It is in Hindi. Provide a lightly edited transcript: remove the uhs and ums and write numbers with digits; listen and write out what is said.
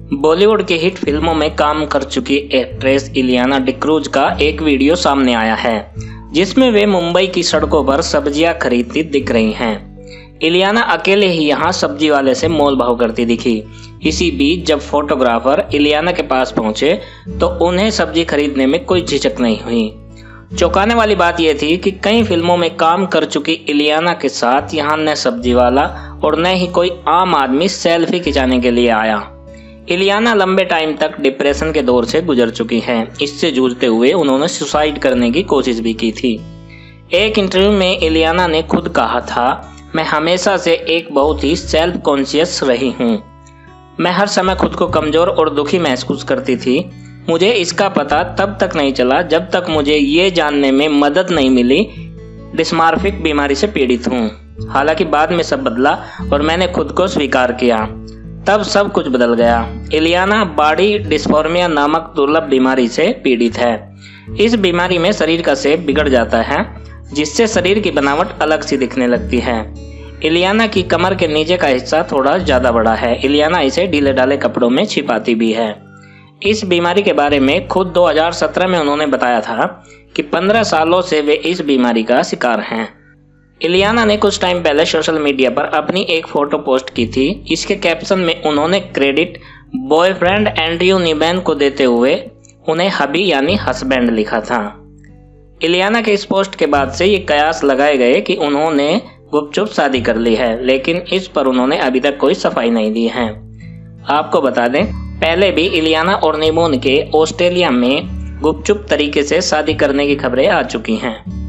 बॉलीवुड की हिट फिल्मों में काम कर चुकी एक्ट्रेस इलियाना डिक्रूज का एक वीडियो सामने आया है, जिसमें वे मुंबई की सड़कों पर सब्जियां खरीदती दिख रही हैं। इलियाना अकेले ही यहां सब्जी वाले से मोल भाव करती दिखी। इसी बीच जब फोटोग्राफर इलियाना के पास पहुंचे तो उन्हें सब्जी खरीदने में कोई झिझक नहीं हुई। चौंकाने वाली बात यह थी कि कई फिल्मों में काम कर चुकी इलियाना के साथ यहाँ न सब्जी वाला और न ही कोई आम आदमी सेल्फी खिंचाने के लिए आया। इलियाना लंबे टाइम तक डिप्रेशन के दौर से गुजर चुकी हैं। इससे जूझते हुए उन्होंने सुसाइड करने की कोशिश भी की थी। एक इंटरव्यू में इलियाना ने खुद कहा था, मैं हमेशा से एक बहुत ही सेल्फ कॉन्शियस रही हूँ। मैं हर समय खुद को कमजोर और दुखी महसूस करती थी। मुझे इसका पता तब तक नहीं चला जब तक मुझे ये जानने में मदद नहीं मिली डिस्मॉर्फिक बीमारी से पीड़ित हूँ। हालांकि बाद में सब बदला और मैंने खुद को स्वीकार किया, तब सब कुछ बदल गया। इलियाना बॉडी डिस्फॉर्मिया नामक दुर्लभ बीमारी से पीड़ित है। इस बीमारी में शरीर का शेप बिगड़ जाता है, जिससे शरीर की बनावट अलग सी दिखने लगती है। इलियाना की कमर के नीचे का हिस्सा थोड़ा ज्यादा बड़ा है। इलियाना इसे ढीले ढाले कपड़ों में छिपाती भी है। इस बीमारी के बारे में खुद 2017 में उन्होंने बताया था कि 15 सालों से वे इस बीमारी का शिकार हैं। इलियाना ने कुछ टाइम पहले सोशल मीडिया पर अपनी एक फोटो पोस्ट की थी। इसके कैप्शन में उन्होंने क्रेडिट बॉयफ्रेंड एंड्रयू नीबैन को देते हुए उन्हें हबी यानी हस्बैंड लिखा था। इलियाना के इस पोस्ट के बाद से ये कयास लगाए गए कि उन्होंने गुपचुप शादी कर ली है, लेकिन इस पर उन्होंने अभी तक कोई सफाई नहीं दी है। आपको बता दें, पहले भी इलियाना और नीबैन के ऑस्ट्रेलिया में गुपचुप तरीके से शादी करने की खबरें आ चुकी हैं।